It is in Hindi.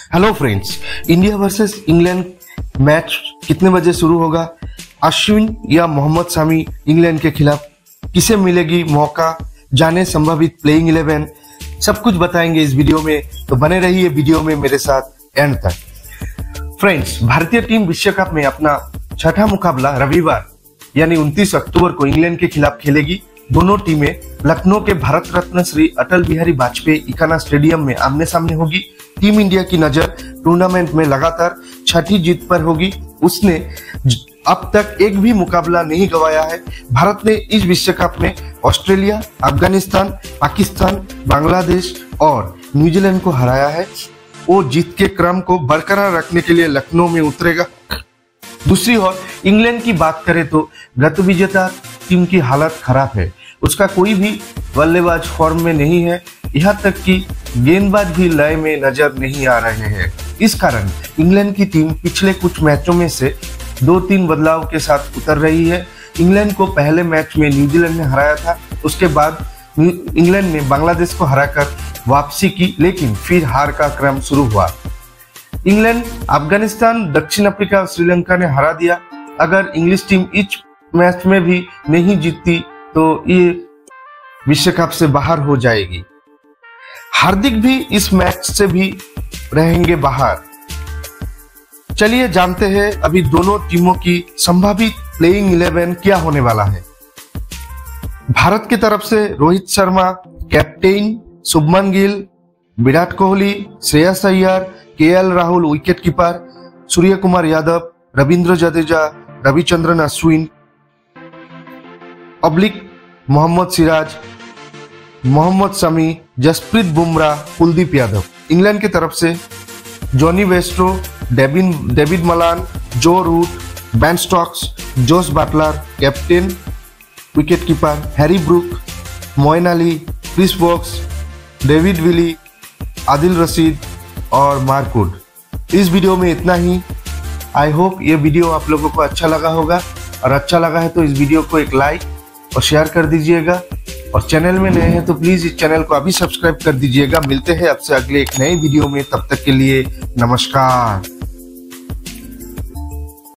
Hello friends, India versus England match कितने बजे शुरू होगा? अश्विन या मोहम्मद शमी इंग्लैंड के खिलाफ, किसे मिलेगी मौका? जाने संभावित प्लेइंग 11, सब कुछ बताएंगे इस वीडियो में, तो बने रहिए वीडियो में मेरे साथ एंड तक। फ्रेंड्स, भारतीय टीम विश्व कप में अपना छठा मुकाबला रविवार यानी 29 अक्टूबर को इंग्लैंड के खिलाफ खेलेगी। दोनों टीमें लखनऊ के भारत रत्न श्री अटल बिहारी वाजपेयी इकाना स्टेडियम में आमने सामने होगी। टीम इंडिया की नजर टूर्नामेंट में लगातार छठी जीत पर होगी। उसने अब तक एक भी मुकाबला नहीं गंवाया है। भारत ने इस विश्व कप में ऑस्ट्रेलिया, अफगानिस्तान, पाकिस्तान, बांग्लादेश और न्यूजीलैंड को हराया है। वो जीत के क्रम को बरकरार रखने के लिए लखनऊ में उतरेगा। दूसरी ओर इंग्लैंड की बात करें तो गत विजेता टीम की हालत खराब है। उसका कोई भी बल्लेबाज फॉर्म में नहीं है, यहाँ तक कि गेंदबाज भी लय में नजर नहीं आ रहे हैं। इस कारण इंग्लैंड की टीम पिछले कुछ मैचों में से 2-3 बदलाव के साथ उतर रही है। इंग्लैंड को पहले मैच में न्यूजीलैंड ने हराया था, उसके बाद इंग्लैंड ने बांग्लादेश को हराकर वापसी की, लेकिन फिर हार का क्रम शुरू हुआ। इंग्लैंड, अफगानिस्तान, दक्षिण अफ्रीका और श्रीलंका ने हरा दिया। अगर इंग्लिश टीम इस मैच में भी नहीं जीतती तो ये विश्व कप से बाहर हो जाएगी। हार्दिक भी इस मैच से भी रहेंगे बाहर। चलिए जानते हैं अभी दोनों टीमों की संभावित प्लेइंग 11 क्या होने वाला है। भारत की तरफ से Rohit Sharma captain, Shubman Gill, Virat Kohli, Shreyas Iyer, KL Rahul wicket keeper, Surya Kumar Yadav, Ravindra Jadeja, Ravichandran Ashwin, Mohammed Siraj, Mohammed Shami, Jasprit Bumrah, Kuldeep Yadav. England की तरफ से जॉनी वेस्ट्रो, David Malan, Joe Root, Ben Stokes, Jos Buttler, captain, wicket keeper Harry Brook, Moeen Ali, Chris Woakes, David Willey, Adil Rashid और मार्क वुड। इस वीडियो में इतना ही। आई होप ये वीडियो आप लोगों को अच्छा लगा होगा, और अच्छा लगा है तो इस वीडियो को एक लाइक और शेयर कर दीजिएगा। और चैनल में नए हैं तो प्लीज इस चैनल को अभी सब्सक्राइब कर दीजिएगा। मिलते हैं आपसे अगले एक नए वीडियो में, तब तक के लिए नमस्कार।